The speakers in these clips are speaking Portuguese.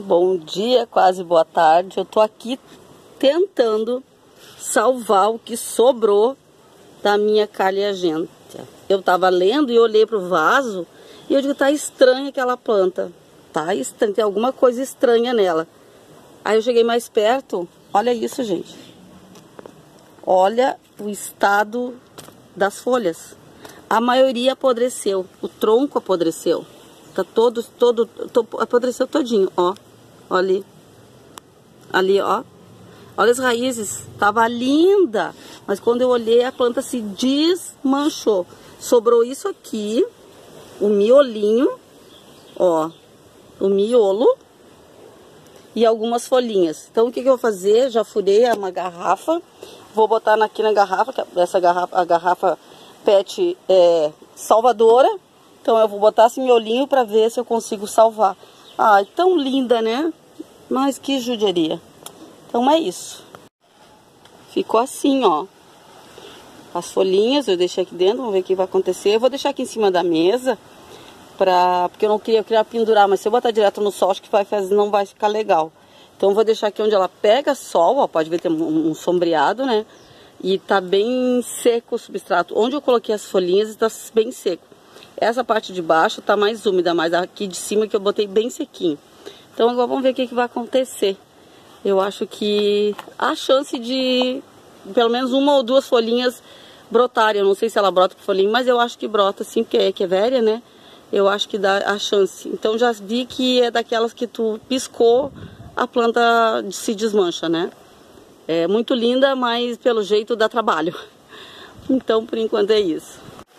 Bom dia, quase boa tarde. Eu tô aqui tentando salvar o que sobrou da minha calhagenta. Eu tava lendo e olhei pro vaso e eu digo, tá estranha aquela planta. Tá estranha, tem alguma coisa estranha nela. Aí eu cheguei mais perto, olha isso, gente. Olha o estado das folhas. A maioria apodreceu, o tronco apodreceu. Tá apodreceu todinho, ó. Olha ali, ó. Olha as raízes, tava linda. Mas quando eu olhei, a planta se desmanchou. Sobrou isso aqui, o miolinho, ó. O miolo e algumas folhinhas. Então o que eu vou fazer? Já furei uma garrafa. Vou botar aqui na garrafa, essa garrafa, a garrafa PET salvadora. Então eu vou botar esse miolinho para ver se eu consigo salvar. Ai, tão linda, né? Mas que judiaria. Então é isso. Ficou assim, ó. As folhinhas eu deixei aqui dentro, vamos ver o que vai acontecer. Eu vou deixar aqui em cima da mesa, porque eu queria pendurar, mas se eu botar direto no sol, acho que não vai ficar legal. Então eu vou deixar aqui onde ela pega sol, ó, pode ver tem um sombreado, né? E tá bem seco o substrato. Onde eu coloquei as folhinhas está bem seco. Essa parte de baixo tá mais úmida, mas aqui de cima que eu botei bem sequinho. Então agora vamos ver o que vai acontecer. Eu acho que há chance de pelo menos uma ou duas folhinhas brotarem. Eu não sei se ela brota com folhinha, mas eu acho que brota sim, porque é velha, né? Eu acho que dá a chance. Então já vi que é daquelas que tu piscou, a planta se desmancha, né? É muito linda, mas pelo jeito dá trabalho. Então por enquanto é isso.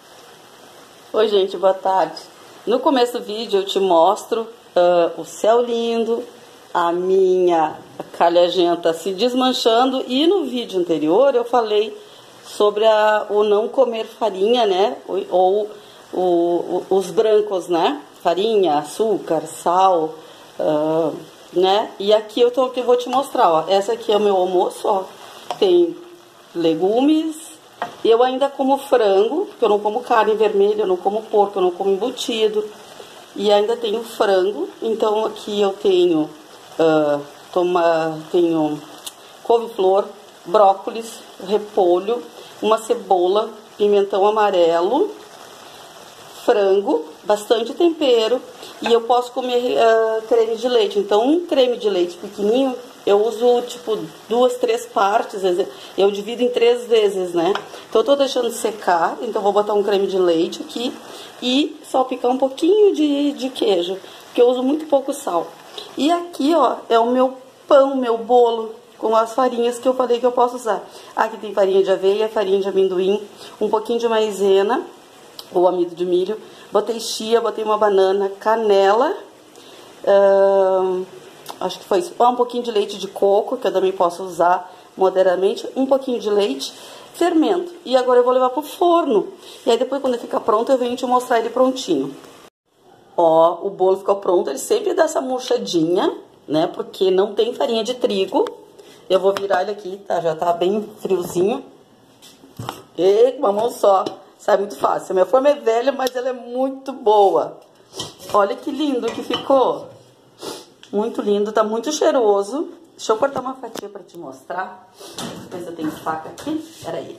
Oi gente, boa tarde. No começo do vídeo eu te mostro o céu lindo, a minha calhagenta se desmanchando, e no vídeo anterior eu falei sobre o não comer farinha, né? Ou os brancos, né? Farinha, açúcar, sal, né? E aqui eu vou te mostrar, ó. Essa aqui é o meu almoço, ó. Tem legumes. Eu ainda como frango, porque eu não como carne vermelha, eu não como porco, eu não como embutido. E ainda tenho frango. Então aqui eu tenho tenho couve-flor, brócolis, repolho, uma cebola, pimentão amarelo, frango, bastante tempero. E eu posso comer creme de leite. Então um creme de leite pequenininho eu uso tipo 2, 3 partes, eu divido em 3 vezes, né? Então eu tô deixando secar, então vou botar um creme de leite aqui e salpicar um pouquinho de queijo, porque eu uso muito pouco sal. E aqui, ó, é o meu pão, meu bolo, com as farinhas que eu falei que eu posso usar. Aqui tem farinha de aveia, farinha de amendoim, um pouquinho de maisena, ou amido de milho, botei chia, botei uma banana, canela, acho que foi isso. Um pouquinho de leite de coco, que eu também posso usar moderadamente. Um pouquinho de leite, fermento. E agora eu vou levar pro forno. E aí depois, quando ele ficar pronto, eu venho te mostrar ele prontinho. Ó, o bolo ficou pronto. Ele sempre dá essa murchadinha, né? Porque não tem farinha de trigo. Eu vou virar ele aqui, tá? Já tá bem friozinho. E com uma mão só. Sai muito fácil. A minha forma é velha, mas ela é muito boa. Olha que lindo que ficou. Muito lindo, tá muito cheiroso. Deixa eu cortar uma fatia pra te mostrar. Ver se eu tenho faca aqui. Peraí.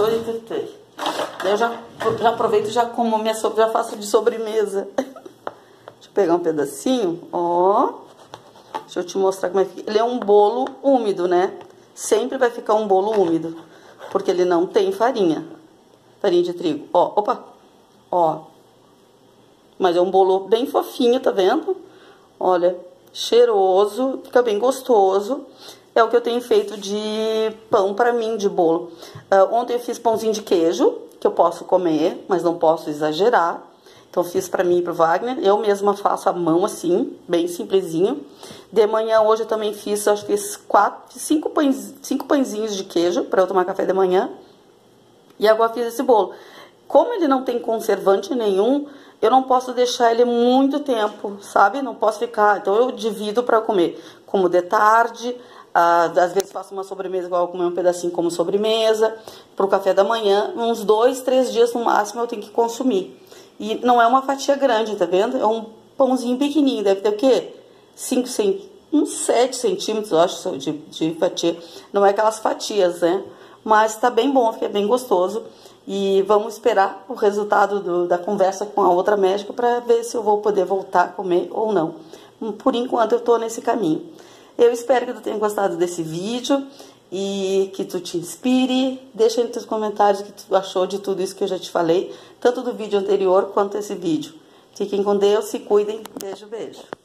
Eu já aproveito e já como já faço de sobremesa. Deixa eu pegar um pedacinho, ó. Deixa eu te mostrar como é que... Ele é um bolo úmido, né? Sempre vai ficar um bolo úmido, porque ele não tem farinha. Farinha de trigo. Ó, opa. Ó. Mas é um bolo bem fofinho, tá vendo? Olha... cheiroso, fica bem gostoso. É o que eu tenho feito de pão pra mim, de bolo. Ontem eu fiz pãozinho de queijo, que eu posso comer, mas não posso exagerar. Então eu fiz pra mim e pro Wagner. Eu mesma faço à mão assim, bem simplesinho. De manhã hoje eu também fiz, acho que fiz 5 pãezinhos de queijo pra eu tomar café de manhã. E agora fiz esse bolo. Como ele não tem conservante nenhum, eu não posso deixar ele muito tempo, sabe? Não posso ficar... Então eu divido para comer. Como de tarde, às vezes faço uma sobremesa, igual eu comer um pedacinho como sobremesa. Pro café da manhã, uns 2, 3 dias no máximo eu tenho que consumir. E não é uma fatia grande, tá vendo? É um pãozinho pequenininho, deve ter o quê? uns 7 centímetros, eu acho, de fatia. Não é aquelas fatias, né? Mas tá bem bom, fica bem gostoso. E vamos esperar o resultado da conversa com a outra médica para ver se eu vou poder voltar a comer ou não. Por enquanto eu tô nesse caminho. Eu espero que tu tenha gostado desse vídeo e que tu te inspire. Deixa aí nos teus comentários o que tu achou de tudo isso que eu já te falei, tanto do vídeo anterior quanto esse vídeo. Fiquem com Deus, se cuidem. Beijo, beijo.